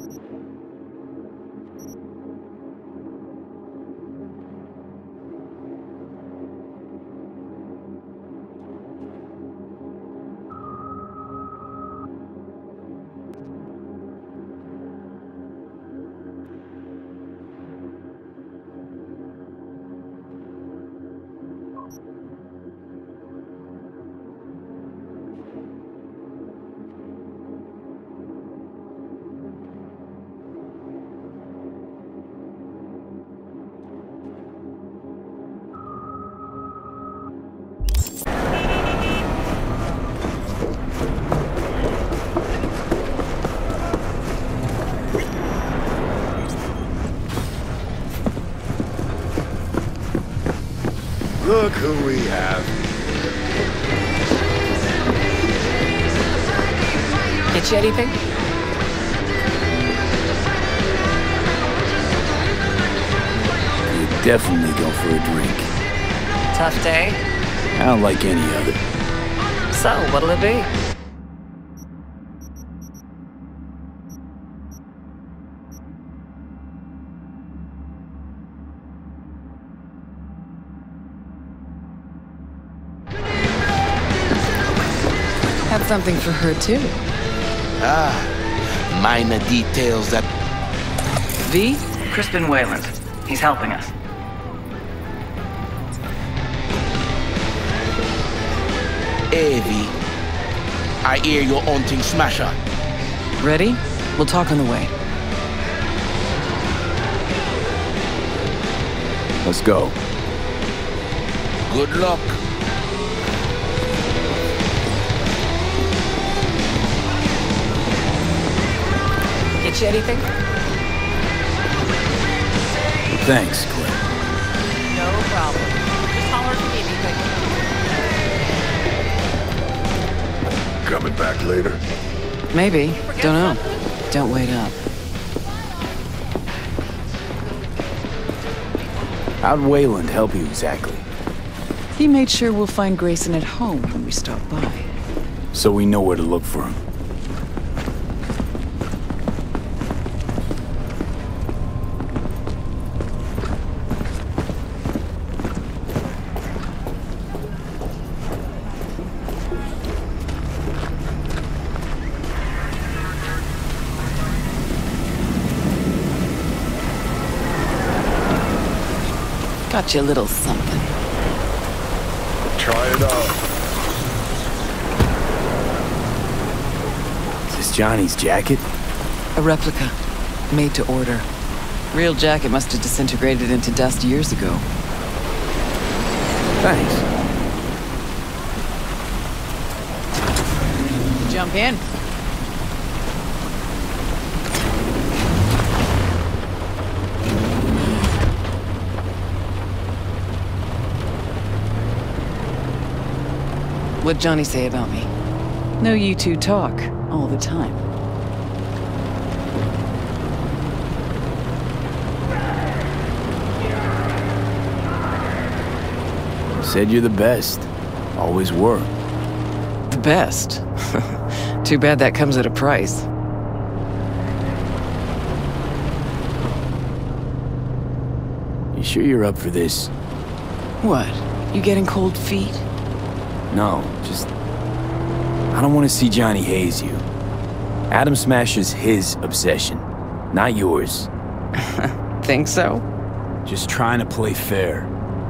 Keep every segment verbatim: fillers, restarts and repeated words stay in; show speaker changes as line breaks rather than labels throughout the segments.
Look who we have.
Get you anything?
You definitely go for a drink.
Tough day?
I don't like any other.
So, what'll it be? Have something for her, too.
Ah, minor details that...
V?
Crispin Wayland. He's helping us.
Evie, I hear you're hunting Smasher.
Ready? We'll talk on the way.
Let's go.
Good luck.
Get you anything?
Thanks, Clint.
No problem. Just holler if you need anything.
Coming back later.
Maybe. Don't know. Don't wait up.
How'd Wayland help you exactly?
He made sure we'll find Grayson at home when we stop by.
So we know where to look for him.
Got you a little something.
Try it out.
Is this Johnny's jacket?
A replica. Made to order. Real jacket must have disintegrated into dust years ago.
Thanks.
Jump in. What'd Johnny say about me? No, you two talk all the time.
Said you're the best. Always were.
The best? Too bad that comes at a price.
You sure you're up for this?
What? You getting cold feet?
No, just... I don't want to see Johnny haze you. Atom Smasher's his obsession, not yours.
Think so?
Just trying to play fair.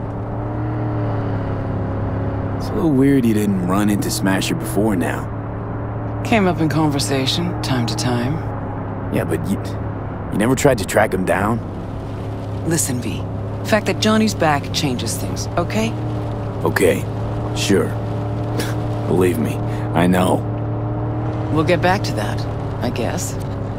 It's a little weird you didn't run into Smasher before now.
Came up in conversation, time to time.
Yeah, but you... you never tried to track him down?
Listen, V. The fact that Johnny's back changes things, okay?
Okay, sure. Believe me, I know.
We'll get back to that, I guess.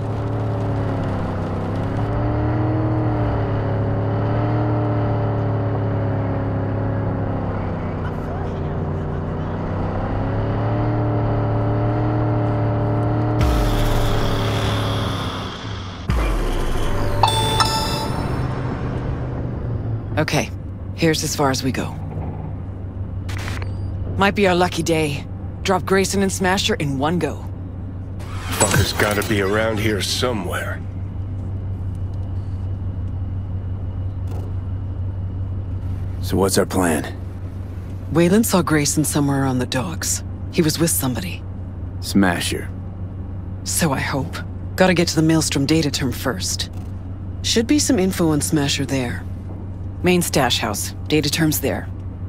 Okay, here's as far as we go. Might be our lucky day. Drop Grayson and Smasher in one go.
Fucker's gotta be around here somewhere.
So what's our plan?
Wayland saw Grayson somewhere around the docks. He was with somebody.
Smasher.
So I hope. Gotta get to the Maelstrom data term first. Should be some info on Smasher there.
Main stash house. Data term's there.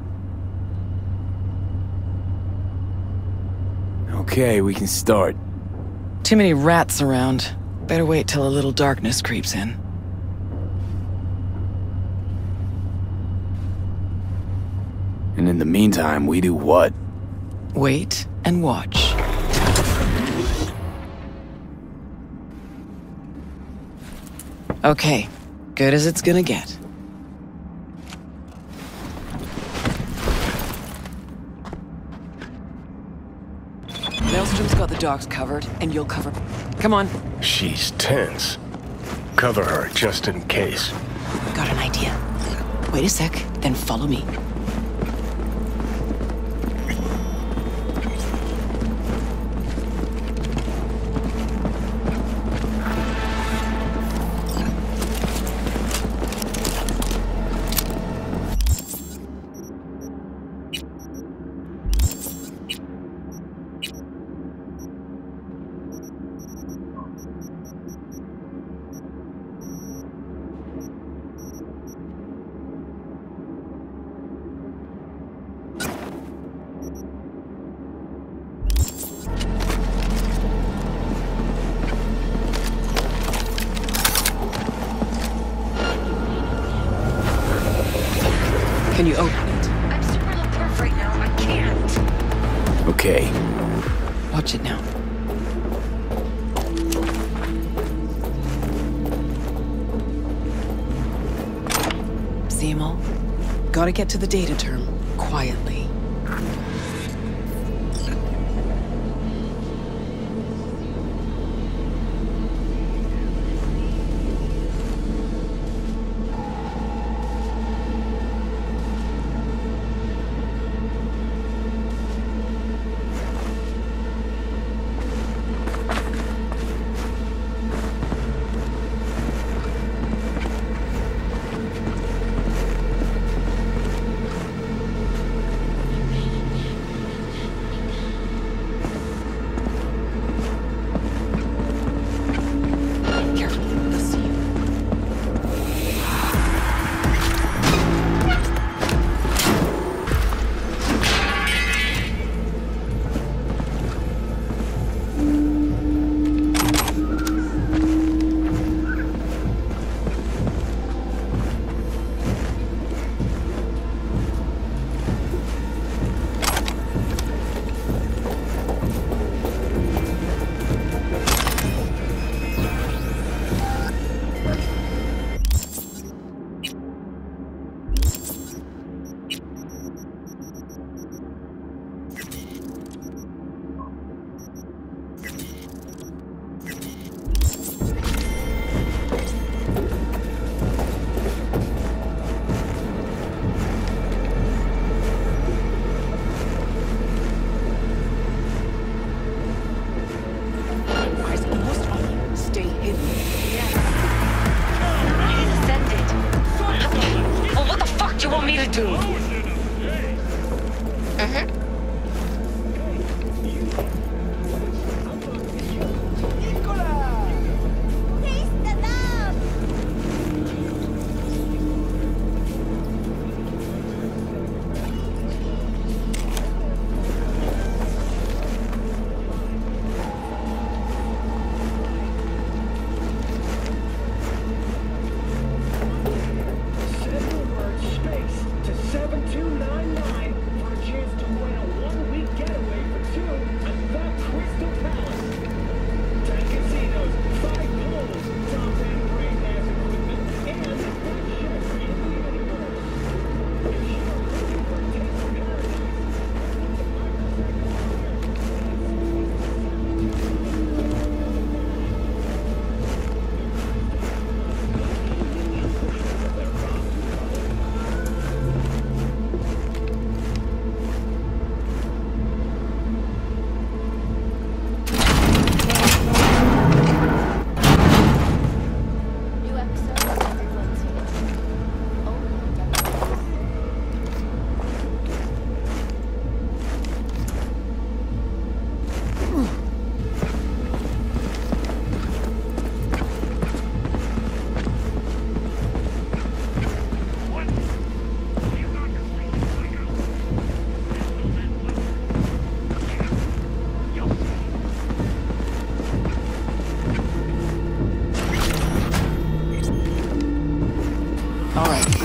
Okay, we can start.
Too many rats around. Better wait till a little darkness creeps in.
And in the meantime, we do what?
Wait and watch. Okay, good as it's gonna get. Maelstrom's got the docks covered, and you'll cover... Come on.
She's tense. Cover her, just in case.
Got an idea. Wait a sec, then follow me.
Can you open it?
I'm super low perf right now. I can't.
Okay.
Watch it now. See 'em all?
Gotta get to the data term, quietly.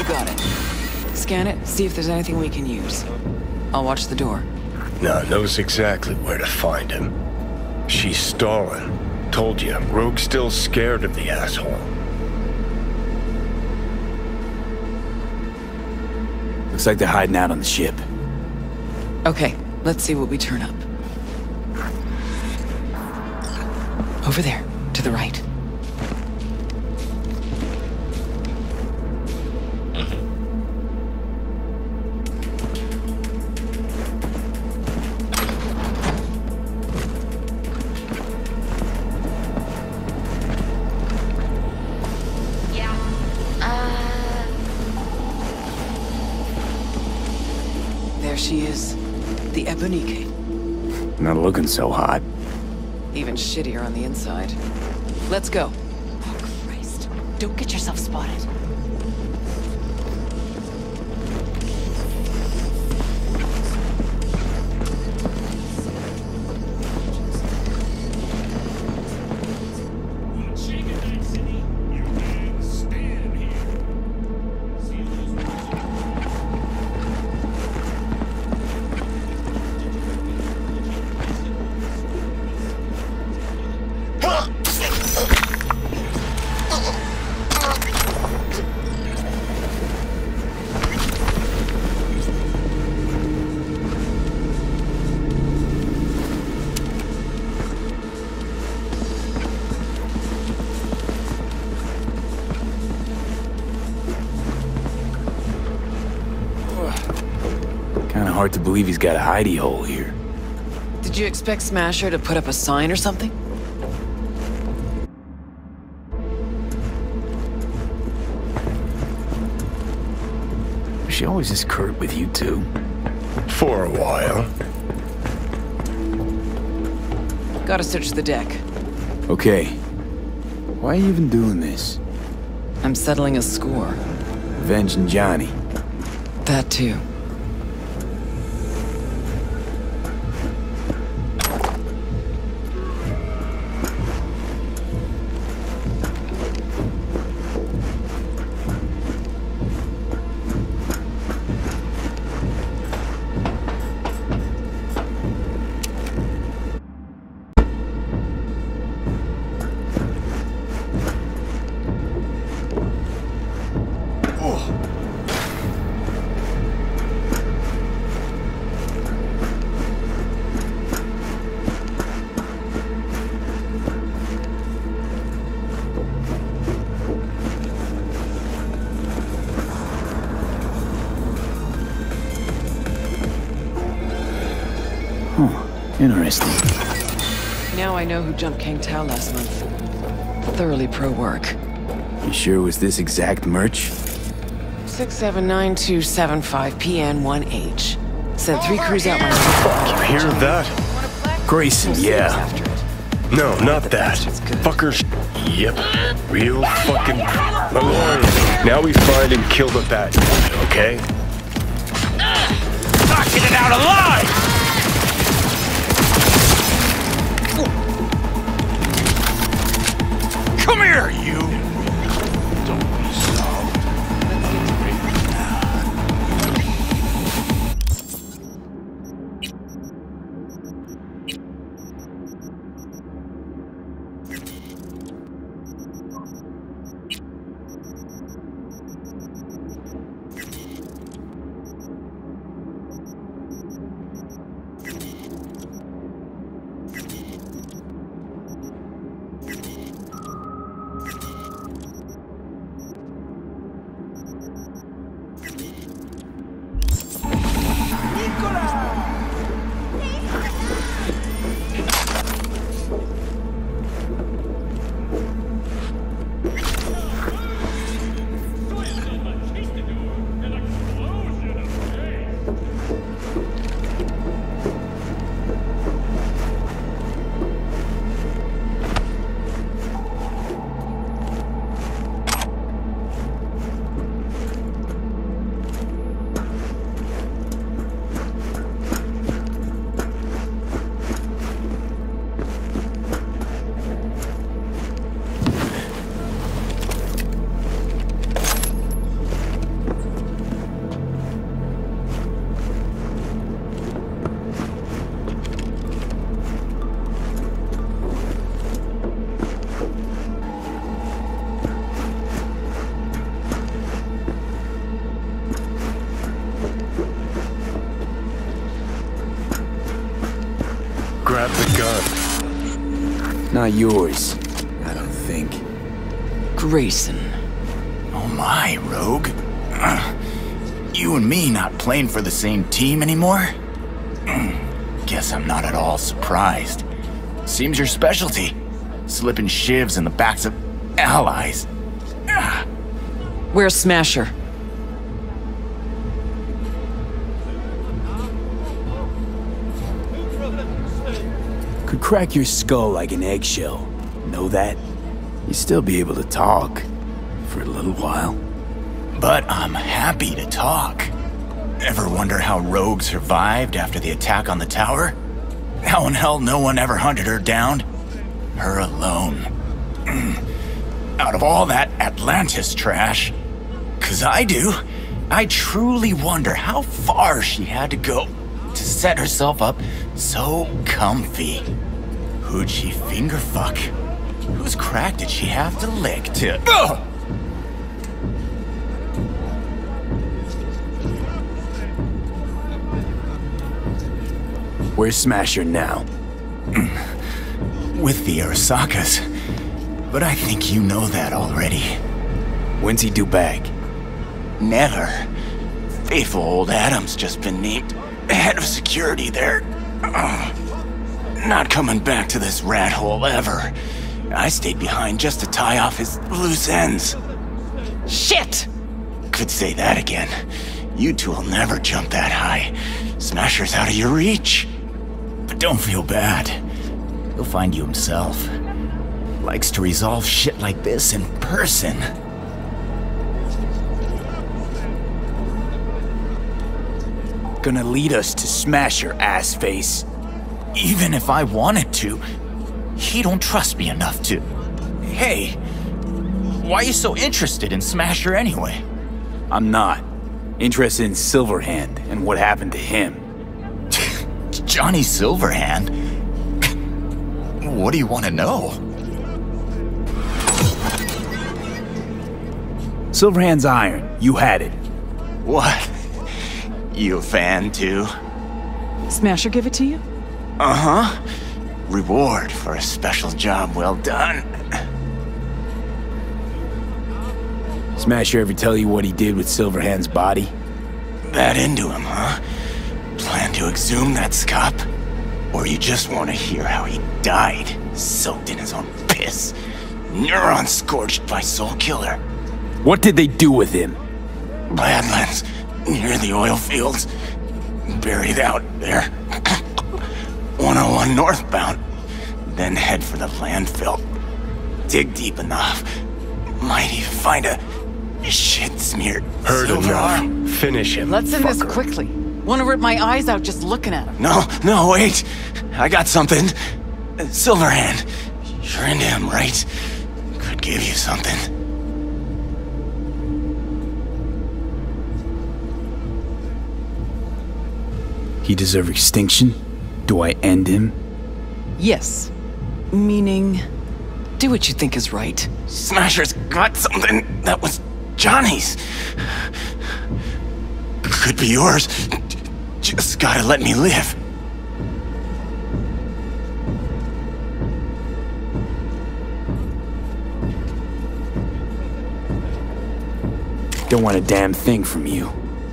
got it. Scan it, see if there's anything we can use. I'll watch the door.
Now knows exactly where to find him. She's stalling. Told you, Rogue's still scared of the asshole.
Looks like they're hiding out on the ship.
Okay, let's see what we turn up. Over there, to the right. She is. The Ebonique.
Not looking so hot.
Even shittier on the inside. Let's go. Oh, Christ. Don't get yourself spotted.
Hard to believe he's got a hidey hole here.
Did you expect Smasher to put up a sign or something?
Was she always this curt with you two?
For a while.
Gotta search the deck.
Okay. Why are you even doing this?
I'm settling a score.
Avenging Johnny.
That too.
Interesting.
Now I know who jumped Kang Tao last month. Thoroughly pro-work.
You sure it was this exact merch?
six seven nine two seven five P N one H. Sent three crews out my
Fuck, you hear that?
Grayson, yeah.
No, not that. Fuckers. Yep. Real fucking Malloy. Now we find and kill the bad guy, okay?
Not getting out alive! Come here, you! Don't be soft.
Not yours, I don't think.
Grayson.
Oh my, Rogue. Uh, you and me not playing for the same team anymore? Guess I'm not at all surprised. Seems your specialty. Slipping shivs in the backs of allies. Ah.
Where's Smasher?
Could crack your skull like an eggshell. Know that? You'd still be able to talk. For a little while.
But I'm happy to talk. Ever wonder how Rogue survived after the attack on the tower? How in hell no one ever hunted her down? Her alone. Out of all that Atlantis trash. 'Cause I do. I truly wonder how far she had to go to set herself up so comfy. Who'd she finger fuck? Whose crack did she have to lick to... Ugh!
Where's Smasher now?
With the Arasakas. But I think you know that already.
When's he due back?
Never. Faithful old Adam's just been named head of security there. Uh, not coming back to this rat hole ever. I stayed behind just to tie off his loose ends.
Shit!
Could say that again. You two will never jump that high. Smasher's out of your reach. But don't feel bad. He'll find you himself. Likes to resolve shit like this in person.
Gonna lead us to Smasher, ass face.
Even if I wanted to, he don't trust me enough to. Hey, why are you so interested in Smasher anyway?
I'm not. Interested in Silverhand and what happened to him.
Johnny Silverhand? What do you want to know?
Silverhand's iron. You had it.
What? You a fan too?
Smasher give it to you?
Uh-huh. Reward for a special job well done.
Smasher ever tell you what he did with Silverhand's body?
That into him, huh? Plan to exhume that scop? Or you just want to hear how he died, soaked in his own piss? Neurons scorched by Soul Killer.
What did they do with him?
Badlands, near the oil fields. Buried out there. one oh one northbound. Then head for the landfill. Dig deep enough. Might even find a shit-smeared
Heard
silver
enough.
arm.
Finish him.
Let's end this
fucker.
quickly. Want to rip my eyes out just looking at him.
No, no, wait. I got something. Silverhand. You're into him, right? Could give you something.
He deserve extinction? Do I end him?
Yes. Meaning, do what you think is right.
Smasher's got something that was Johnny's. Could be yours. Just gotta let me live.
Don't want a damn thing from you.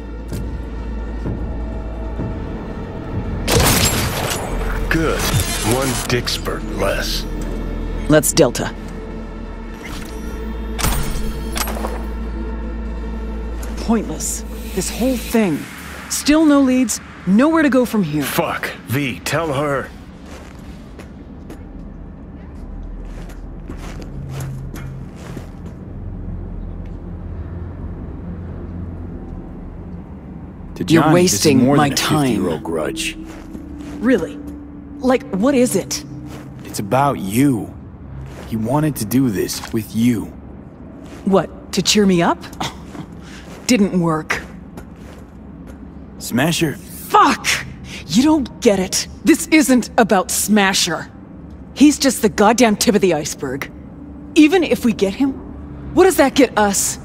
Good. One dick spurt less.
Let's Delta. Pointless. This whole thing. Still no leads, nowhere to go from here.
Fuck. V, tell her.
To
You're
Johnny, this is
wasting
more
my
than a
time.
fifty-year-old grudge.
Really? Like, what is it?
It's about you. He wanted to do this with you.
What, to cheer me up? Didn't work.
Smasher,
Fuck! You don't get it. This isn't about Smasher. He's just the goddamn tip of the iceberg. Even if we get him, what does that get us?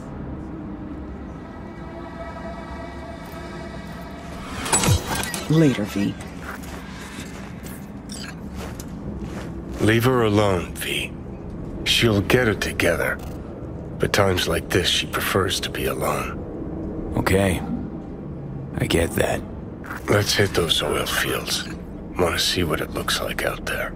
Later, V.
Leave her alone, V. She'll get it together. But times like this, she prefers to be alone.
Okay. I get that.
Let's hit those oil fields. Want to see what it looks like out there.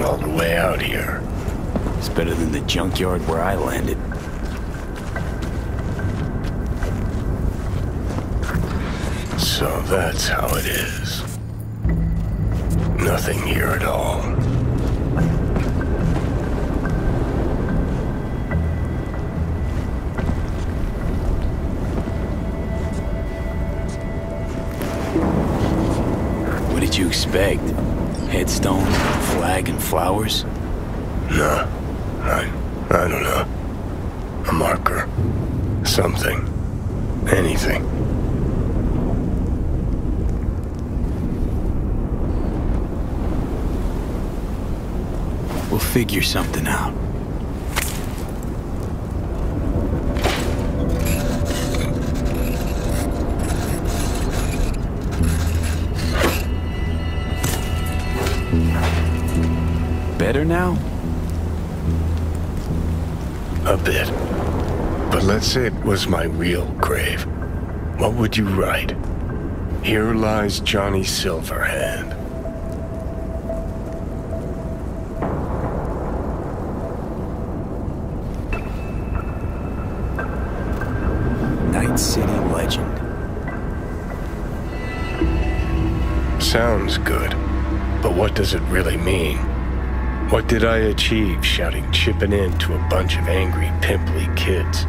all the way out here.
It's better than the junkyard where I landed.
So that's how it is. Nothing here at all.
What did you expect? Headstones, flag, and flowers?
No. I... I don't know. A marker. Something. Anything.
We'll figure something out. Better now?
A bit. But let's say it was my real grave. What would you write? Here lies Johnny Silverhand.
Night City legend.
Sounds good. But what does it really mean? What did I achieve shouting chipping in to a bunch of angry, pimply kids?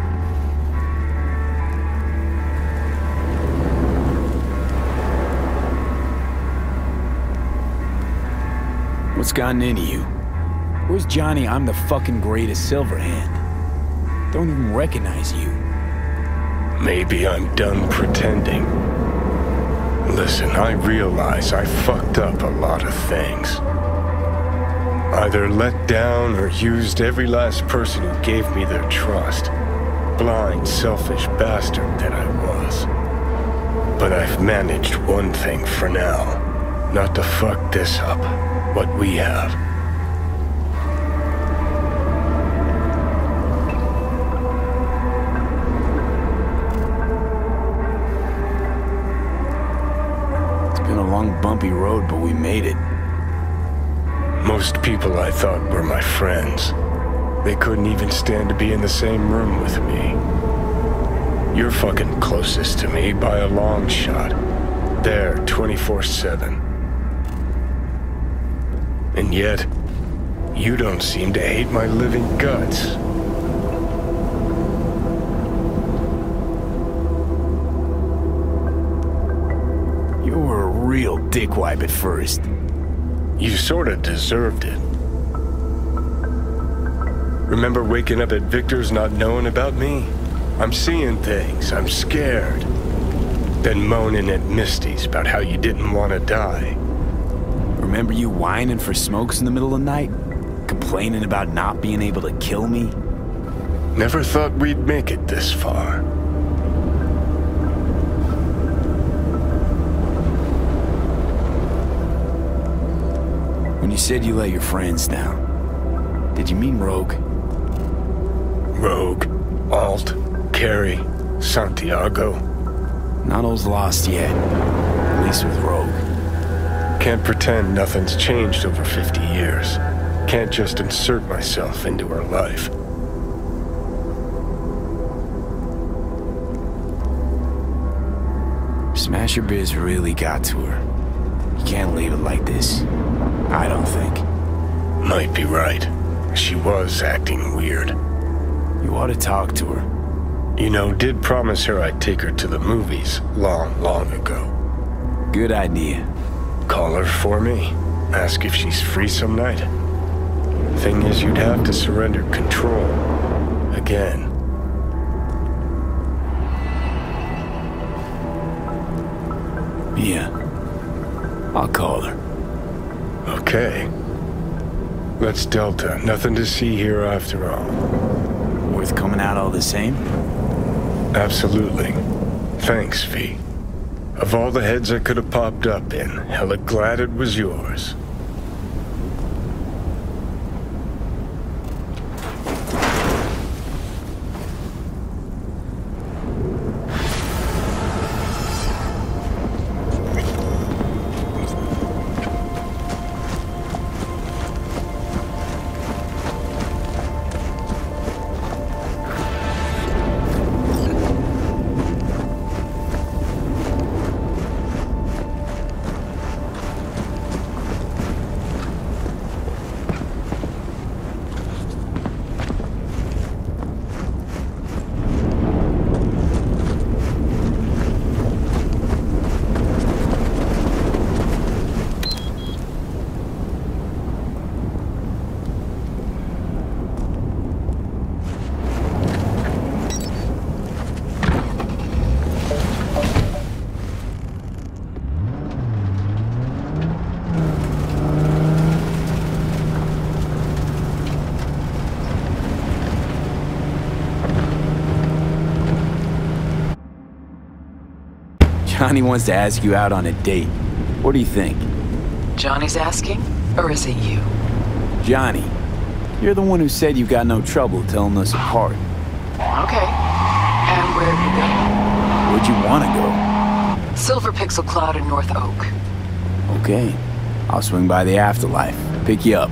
What's gotten into you? Where's Johnny? I'm the fucking greatest Silverhand. Don't even recognize you.
Maybe I'm done pretending. Listen, I realize I fucked up a lot of things. Either let down or used every last person who gave me their trust. Blind, selfish bastard that I was. But I've managed one thing for now. Not to fuck this up. What we have.
It's been a long, bumpy road, but we made it.
Most people I thought were my friends. They couldn't even stand to be in the same room with me. You're fucking closest to me by a long shot. There, twenty-four seven. And yet, you don't seem to hate my living guts.
You were a real dickwipe at first.
You sorta deserved it. Remember waking up at Victor's not knowing about me? I'm seeing things, I'm scared. Then moaning at Misty's about how you didn't want to die.
Remember you whining for smokes in the middle of the night? Complaining about not being able to kill me?
Never thought we'd make it this far.
When you said you let your friends down, did you mean Rogue?
Rogue, Alt, Carrie, Santiago.
Not all's lost yet. At least with Rogue.
Can't pretend nothing's changed over fifty years. Can't just insert myself into her life.
Smasher Biz really got to her. You can't leave it like this. I don't think.
Might be right. She was acting weird.
You ought to talk to her.
You know, did promise her I'd take her to the movies long, long ago.
Good idea.
Call her for me. Ask if she's free some night. Thing is, you'd have to surrender control. Again.
Yeah. I'll call her.
Okay. Let's Delta. Nothing to see here after all.
Worth coming out all the same?
Absolutely. Thanks, V. Of all the heads I could have popped up in, hella glad it was yours.
Johnny wants to ask you out on a date. What do you think?
Johnny's asking? Or is it you?
Johnny, you're the one who said you got no trouble telling us apart.
Okay. And where do you go?
Where'd you want to go?
Silver Pixel Cloud in North Oak.
Okay. I'll swing by the afterlife. Pick you up.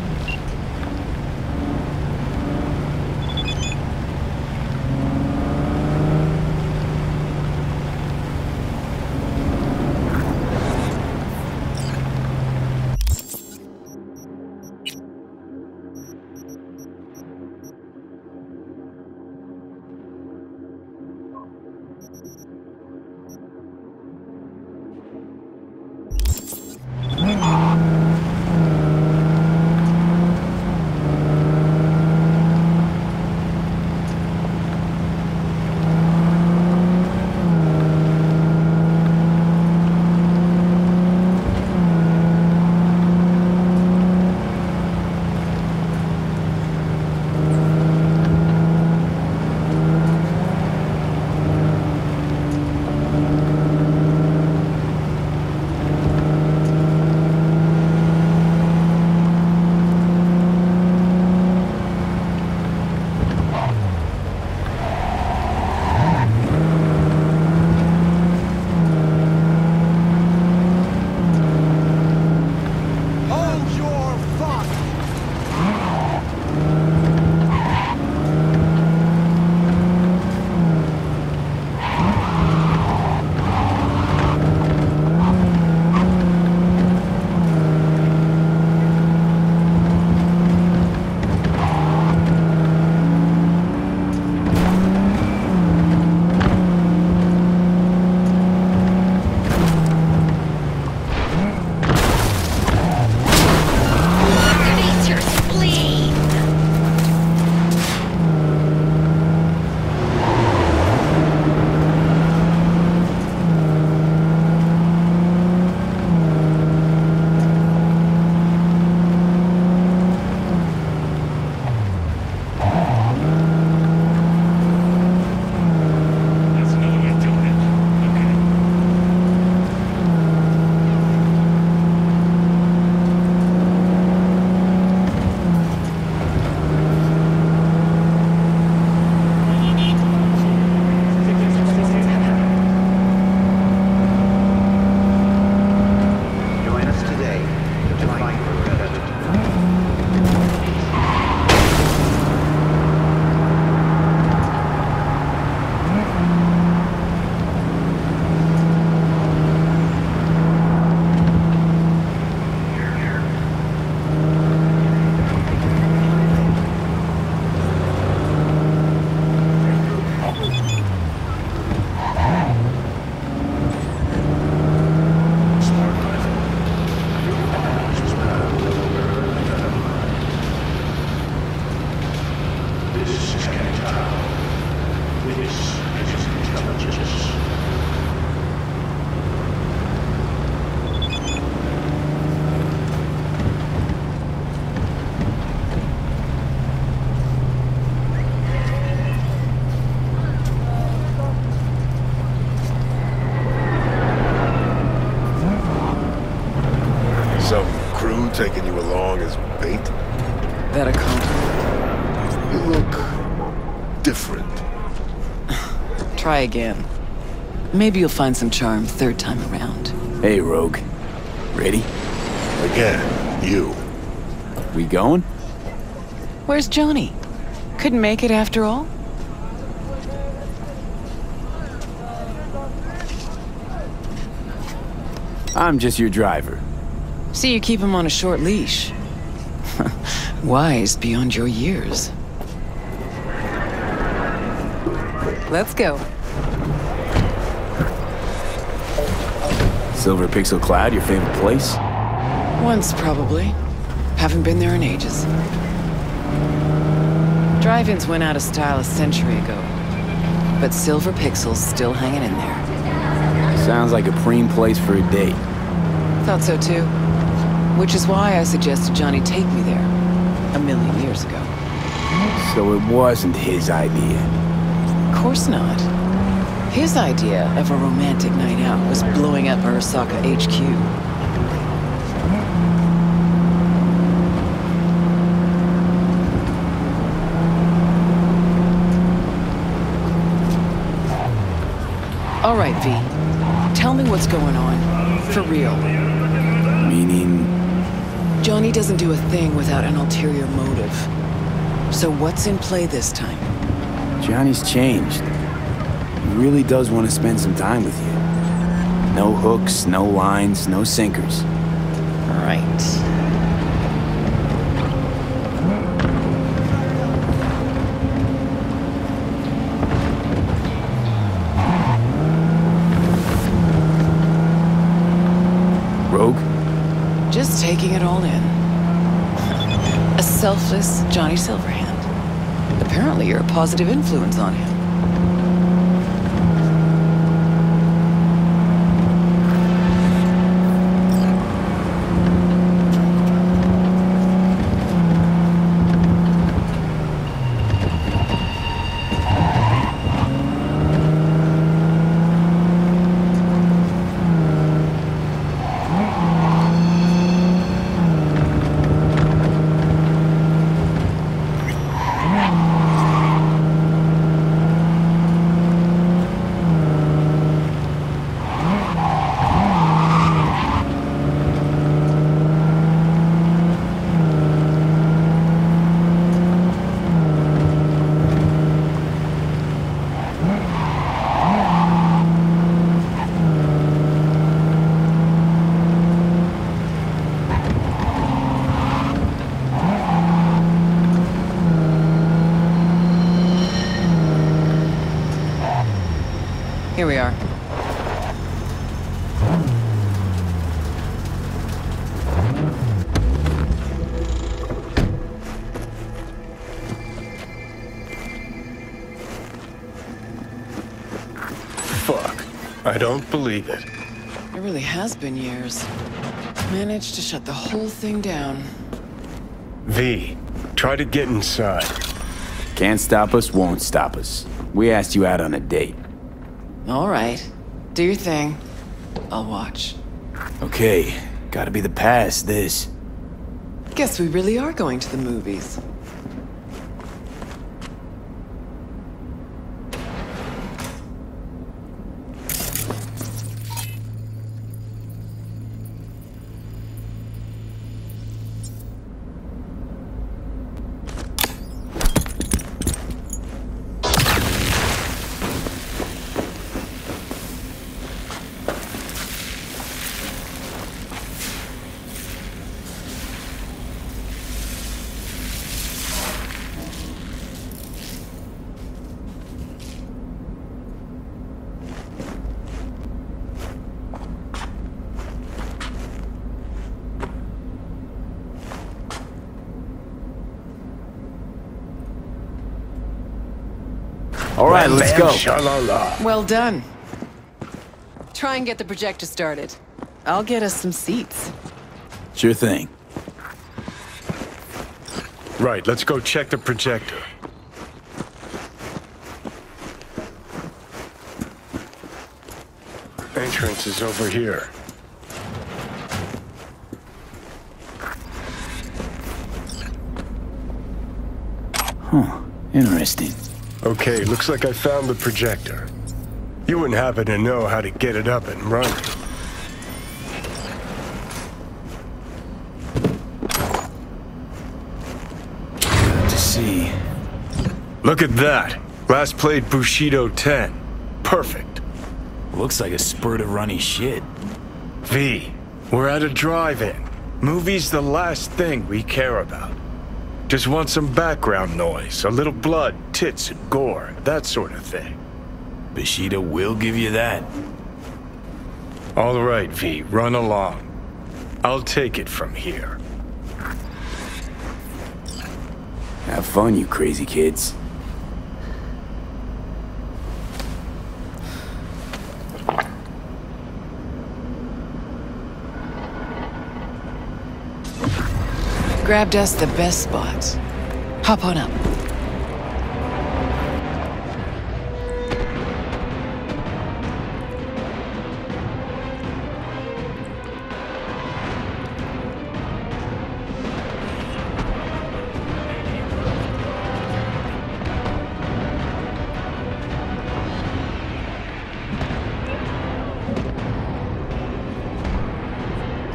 Taking you along as bait?
That a compliment?
You look different.
Try again. Maybe you'll find some charm third time around.
Hey, Rogue. Ready?
Again, you.
We going?
Where's Johnny? Couldn't make it after all?
I'm just your driver.
See, you keep him on a short leash. Wise beyond your years. Let's go.
Silver Pixel Cloud, your favorite place?
Once, probably. Haven't been there in ages. Drive-ins went out of style a century ago. But Silver Pixel's still hanging in there.
Sounds like a preem place for a date.
Thought so too. Which is why I suggested Johnny take me there. A million years ago.
So it wasn't his idea.
Of course not. His idea of a romantic night out was blowing up Arasaka H Q. All right, V. Tell me what's going on. For real.
Meaning?
Johnny doesn't do a thing without an ulterior motive. So what's in play this time?
Johnny's changed. He really does want to spend some time with you. No hooks, no lines, no sinkers.
Right.
Rogue?
Just taking it all in. A selfless Johnny Silverhand. Apparently you're a positive influence on him. Here we are.
Fuck. I don't believe it.
It really has been years. Managed to shut the whole thing down.
V, try to get inside.
Can't stop us, won't stop us. We asked you out on a date.
All right. Do your thing. I'll watch.
Okay, gotta be the past, this.
Guess we really are going to the movies.
All right, let's
Bam,
go.
sha-la-la.
Well done. Try and get the projector started. I'll get us some seats.
Sure thing.
Right, let's go check the projector. Entrance is over here.
Huh, interesting.
Okay, looks like I found the projector. You wouldn't happen to know how to get it up and running.
Good to see.
Look at that. Last played Bushido ten. Perfect.
Looks like a spurt of runny shit.
V, we're at a drive-in. Movie's the last thing we care about. Just want some background noise, a little blood, tits, and gore, that sort of thing.
Bushido will give you that.
All right, V, run along. I'll take it from here.
Have fun, you crazy kids.
Grabbed us the best spots. Hop on up.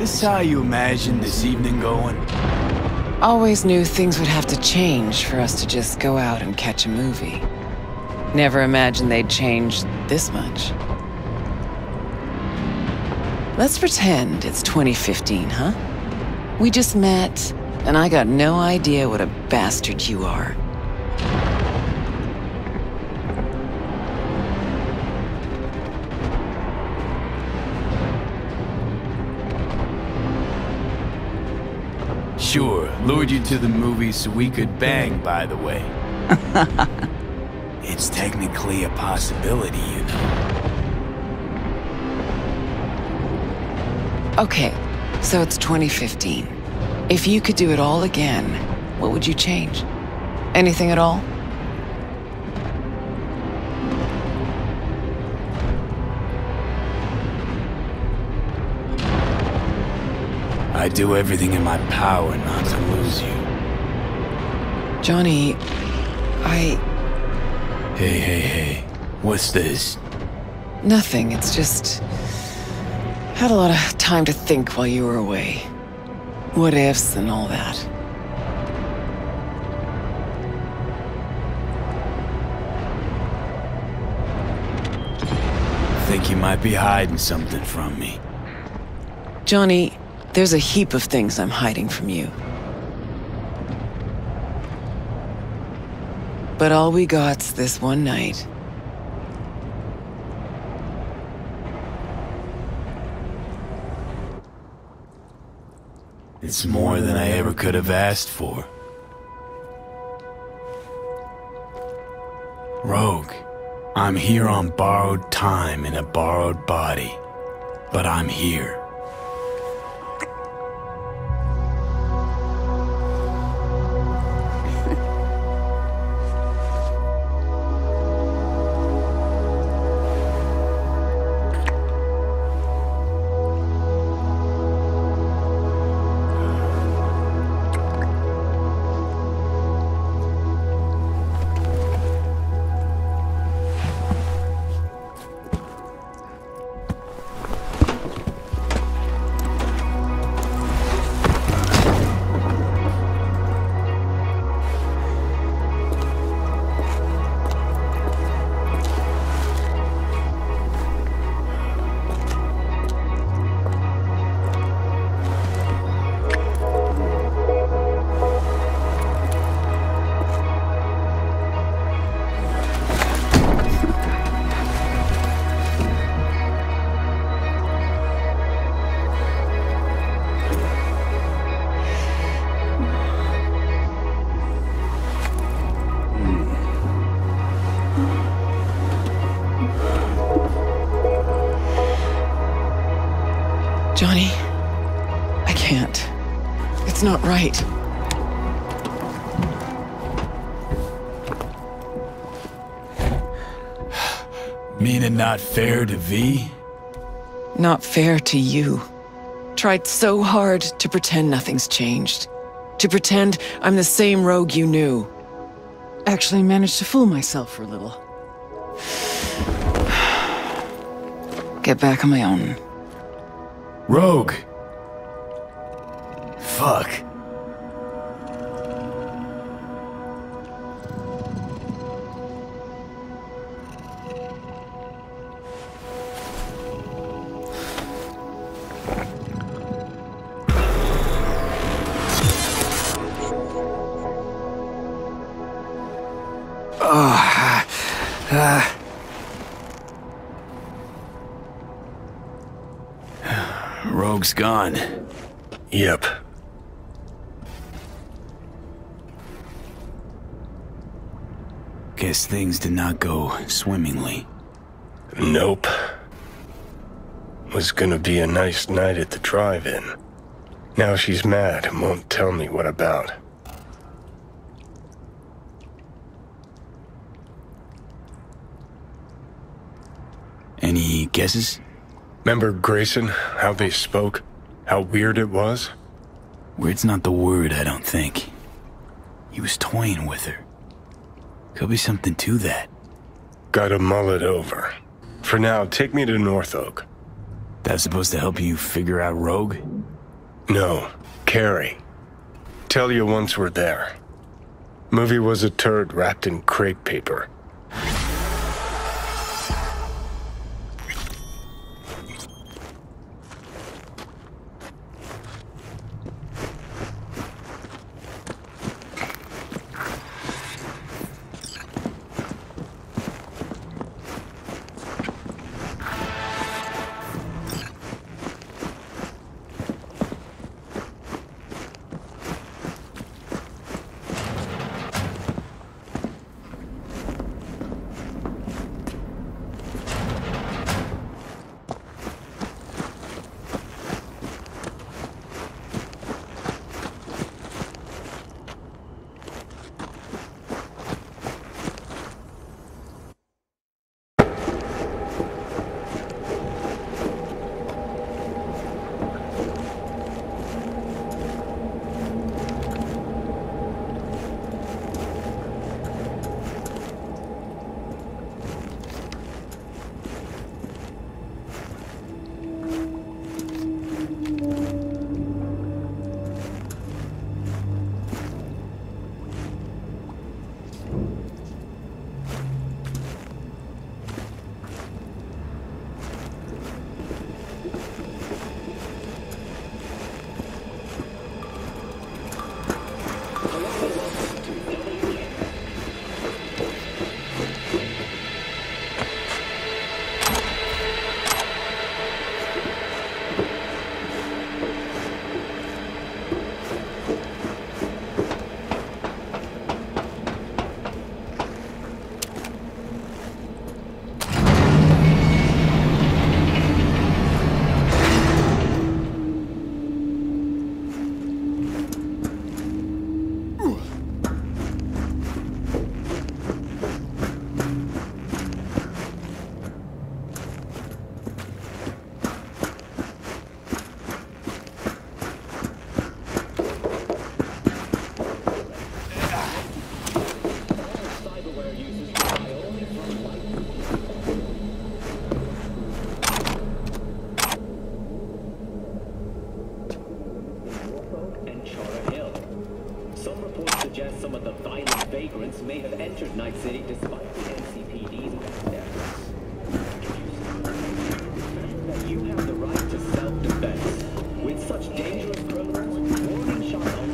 this how you imagined this evening going?
Always knew things would have to change for us to just go out and catch a movie. Never imagined they'd change this much. Let's pretend it's twenty fifteen, huh? We just met, and I got no idea what a bastard you are.
Sure, lured you to the movies so we could bang, by the way. It's technically a possibility, you know.
Okay, so it's twenty fifteen. If you could do it all again, what would you change? Anything at all?
I'd do everything in my power not to lose you.
Johnny, I...
Hey, hey, hey. What's this?
Nothing, it's just... Had a lot of time to think while you were away. What ifs and all that.
Think you might be hiding something from me.
Johnny, there's a heap of things I'm hiding from you. But all we got's this one night.
It's more than I ever could have asked for. Rogue, I'm here on borrowed time in a borrowed body, but I'm here.
Johnny, I can't. It's not right.
Meaning not fair to V?
Not fair to you. Tried so hard to pretend nothing's changed. To pretend I'm the same Rogue you knew.
Actually managed to fool myself for a little.
Get back on my own.
Rogue! Fuck. Oh, uh, Rogue's gone.
Yep.
Guess things did not go swimmingly.
Nope. Was gonna be a nice night at the drive-in. Now she's mad and won't tell me what about.
Any guesses?
Remember Grayson, how they spoke? How weird it was?
Weird's not the word, I don't think. He was toying with her. Could be something to that.
Gotta mull it over. For now, take me to North Oak.
That's supposed to help you figure out Rogue?
No, Carrie. Tell you once we're there. Movie was a turd wrapped in crepe paper.
Some of the violent vagrants may have entered Night City despite the N C P D's best efforts. That you have the right to self-defense. With such dangerous criminals, warning shots on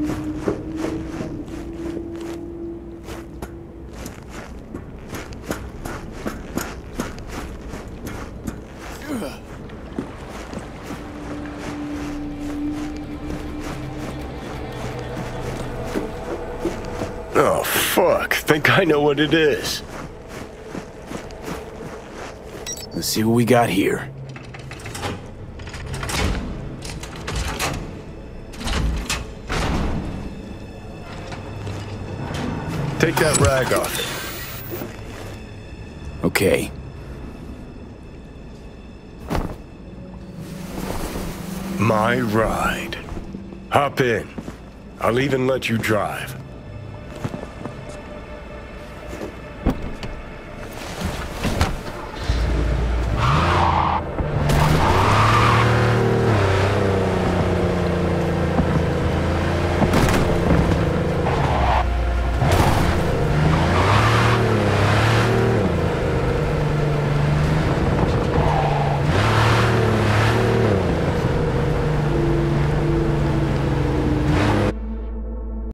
Oh, fuck. Think I know what it is.
Let's see what we got here.
Take that rag off it.
Okay.
My ride. Hop in. I'll even let you drive.